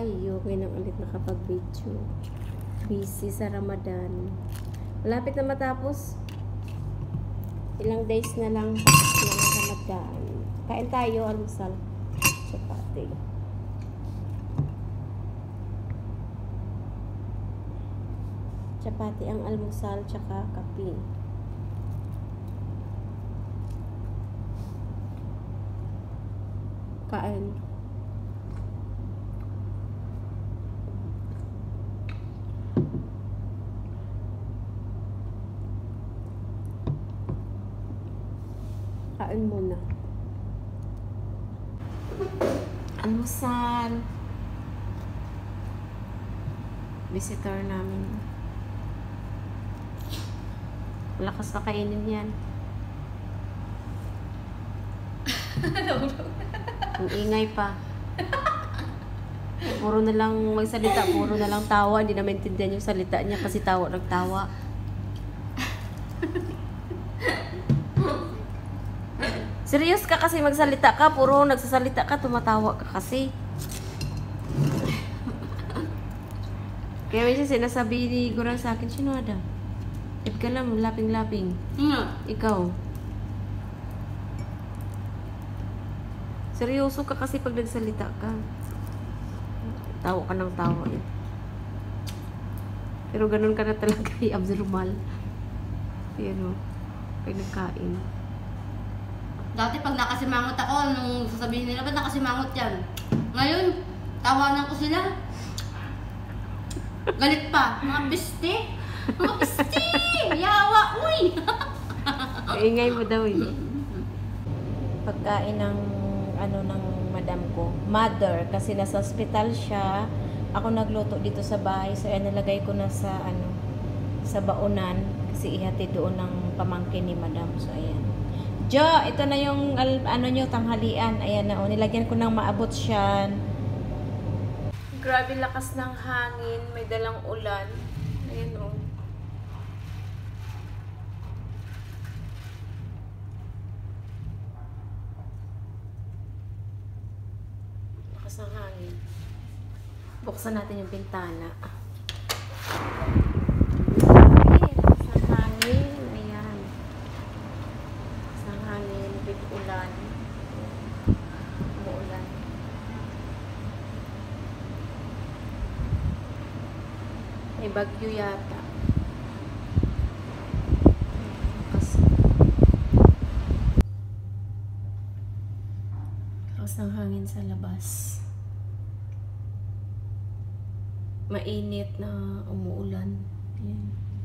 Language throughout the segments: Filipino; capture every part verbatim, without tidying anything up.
tayo. Ngayon ulit nakapag-video. Busy sa Ramadan. Malapit na matapos. Ilang days na lang ng Ramadan. Kain tayo, almusal. Chapati. Chapati ang almusal, tsaka kape. Kain. Kain muna. Almusal. Visitor namin. Lakas na kainin yan. Ang ingay pa. Puro na lang magsalita, puro na lang tawa. Hindi na maintindihan yung salita niya kasi tawa nagtawa. Serious ka kasi magsalita ka, puro nagsasalita ka, tumatawa ka kasi. Kaya minsan sinasabi ni Gurang sa akin, sino ada? Ip ka lang, laping-laping. Nga. Ikaw. Seryoso ka kasi pag nagsalita ka. Tawa ka ng tawa eh. Pero ganun ka na talaga eh, abnormal. Ayan o. Kaya nagkain. Dati pag nakasimangot ako, nung sasabihin nila, ba't nakasimangot yan? Ngayon, tawanan ko sila. Galit pa. Mga biste. Mga biste! Yawa! Uy! Ingay mo daw eh. Pagkain ng ano ng madam ko, mother, kasi nasa hospital siya. Ako nagluto dito sa bahay, so yan nilagay ko na sa ano sa baonan kasi ihati doon ng pamangkin ni madam. So ayan. Jo, ito na yung ano nyo, tanghalian. Ayan na, oh, nilagyan ko ng maabot siya. Grabe lakas ng hangin, may dalang ulan. Ayan oh. Lakas ng hangin. Buksan natin yung bintana. Grabe, lakas ng hangin. Ayan. Lakas ng hangin, big ulan. Umuulan. May bagyo yata. Kasi lakas ng hangin sa labas. Mainit na umuulan. Ayan.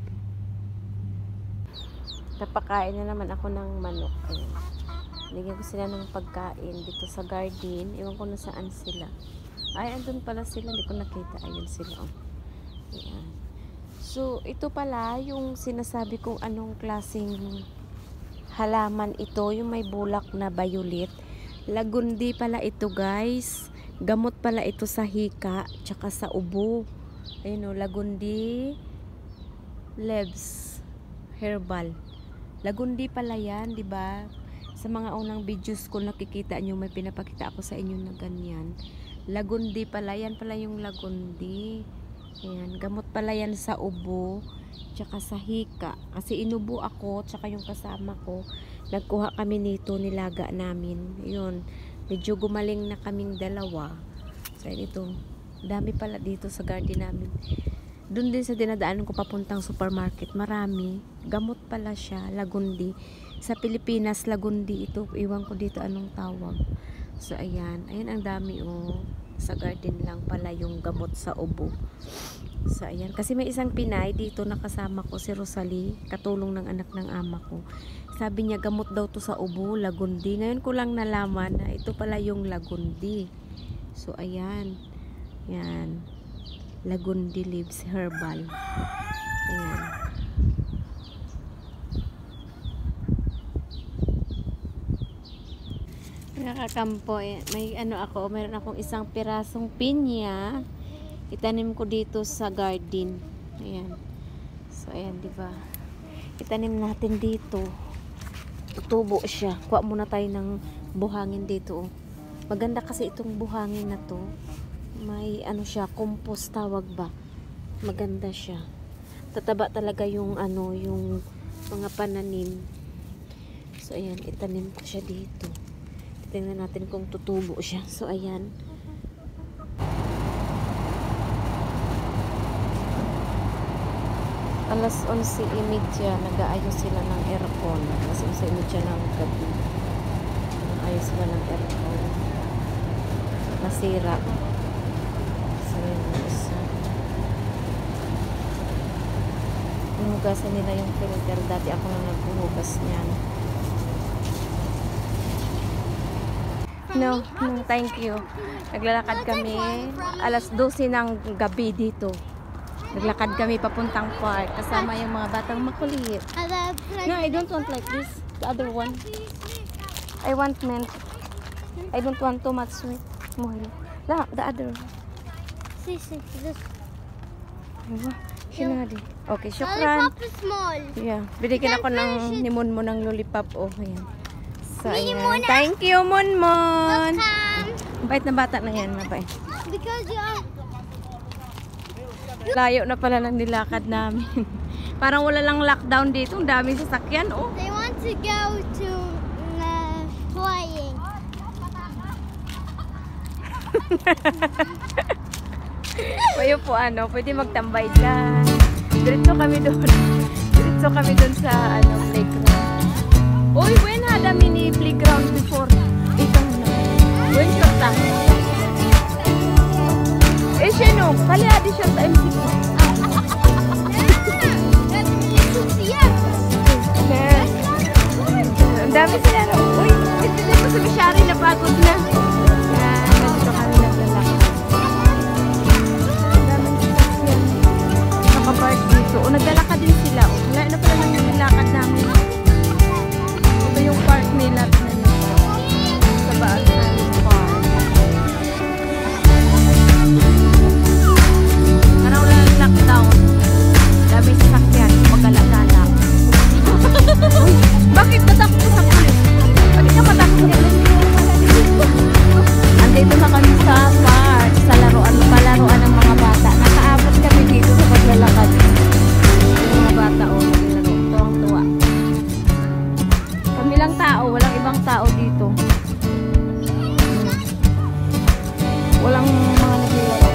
Napakain na naman ako ng manok. Ayan. Nigyan ko sila ng pagkain dito sa garden. Iwan ko na saan sila. Ay, andun pala sila. Hindi ko nakita. Ayun sila. Oh. Ayan. So, ito pala yung sinasabi kong anong klaseng halaman ito. Yung may bulak na violet. Lagundi pala ito, guys. Gamot pala ito sa hika, tsaka sa ubo. Ayun o, lagundi leaves herbal. Lagundi pala yan, di ba? Sa mga unang videos ko nakikita nyo, may pinapakita ako sa inyo na ganyan. Lagundi pala, yan pala yung lagundi. Ayan, gamot pala yan sa ubo, tsaka sa hika. Kasi inubo ako, tsaka yung kasama ko, nagkuha kami nito, nilaga namin. Yun. Medyo gumaling na kaming dalawa. So, ito. Dami pala dito sa garden namin. Doon din sa dinadaanan ko papuntang supermarket. Marami. Gamot pala siya. Lagundi. Sa Pilipinas, lagundi ito. Iwan ko dito anong tawag. So, ayan. Ayan ang dami oh. Sa garden lang pala yung gamot sa ubo. So, ayan. Kasi may isang Pinay dito nakasama ko, si Rosalie. Katulong ng anak ng ama ko. Sabi niya, gamot daw to sa ubo, lagundi. Ngayon ko lang nalaman na ito pala yung lagundi. So, ayan. Ayan. Lagundi leaves herbal. Ayan. Nakakampo. Eh. May ano ako, mayroon akong isang pirasong pinya. Itanim ko dito sa garden. Ayan. So, ayan, diba? Itanim natin dito. Tutubo siya. Kuha muna tayo ng buhangin dito. Oh. Maganda kasi itong buhangin na to. may ano siya, compost tawag ba. Maganda siya. Tataba talaga yung ano, yung mga pananim. So ayan, itanim ko siya dito. Tingnan natin kung tutubo siya. So ayan. Alas onse imidya, nag-aayos sila ng aircon. Alas onse imidya ng gabi. Nag-aayos sila ng aircon. Nasira. So yun, isa. Hinugasan nila yung filter. Dati ako na naghuhugas niyan. No, no, thank you. Naglalakad kami. Alas dose ng gabi dito. Naglakad kami papuntang park kasama yung mga batang makulit. No, I don't want like this. The other one. I want mint. I don't want too much sweet. Mohel. La, the other one. See, see, this. Aywa, sinadi. Okay, syukran. Lollipop is small. Yeah, binigyan ako ng ni Monmon ng lollipop. Oh, ayan. So, Ni ayan. Mona. Thank you, Monmon. Welcome. Bait na bata na yan, mabait. Because you are. Layo na pala ng nilakad namin. Parang wala lang lockdown dito. Ang daming sasakyan, oh. They want to go to uh, flying. Kayo po ano, pwede magtambay dyan. Diretso kami doon. Diretso kami doon sa ano, playground. Uy, when had a mini playground before? Ito na. When siya ta? Eh, siya no. Kali adi siya sa M C P. Ang dami sila no. Uy, ito din mo sa Bishari na pagod na. Yan, nandito kami naglalakad. Ang daming sasakyan. Nakapark dito. O, naglalakad din sila. O, wala na pala lang yung nilakad namin. Ito yung park nila. Sa Baal Namin Park. Parang wala lang lockdown. Daming sasakyan. Magala-gala. Uy, bakit natakot sa pulis? Bakit ka matakot niya? Andito na kami sa park. Sa laruan, palaruan ng mga bata. Nakaabot kami dito sa paglalakad. Yung mga bata, o, oh, naglaro. Tuwang-tuwa. Kami lang tao. Walang ibang tao dito. Walang mga naglaro.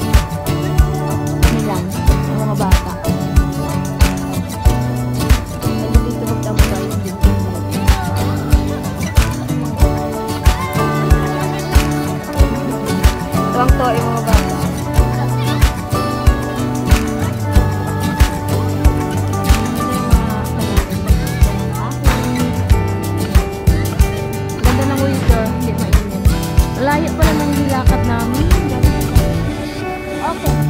Kami lang. Ang mga bata. Nandito magtambay. Tuwang-tuwa yung mga bata. Ganda ng weather, hindi mainit. Malayo pala ng nilakad namin. Okay.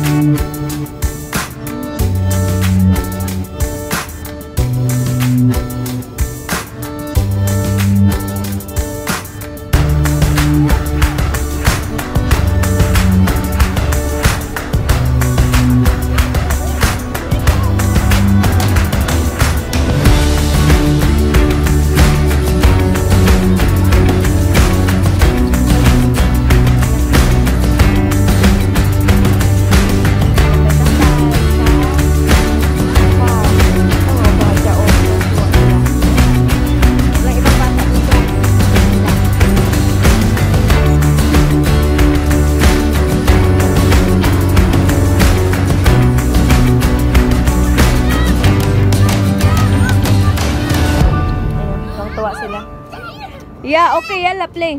Yeah, okay, yalla, play.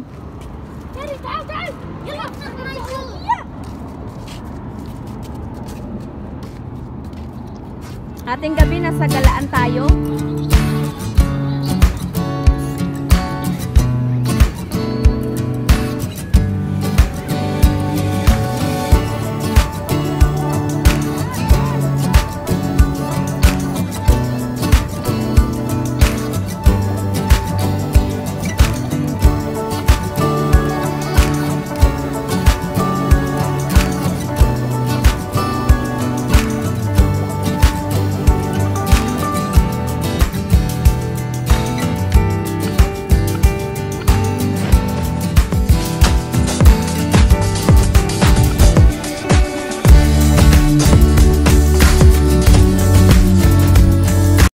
Ating gabi, nasa galaan tayo.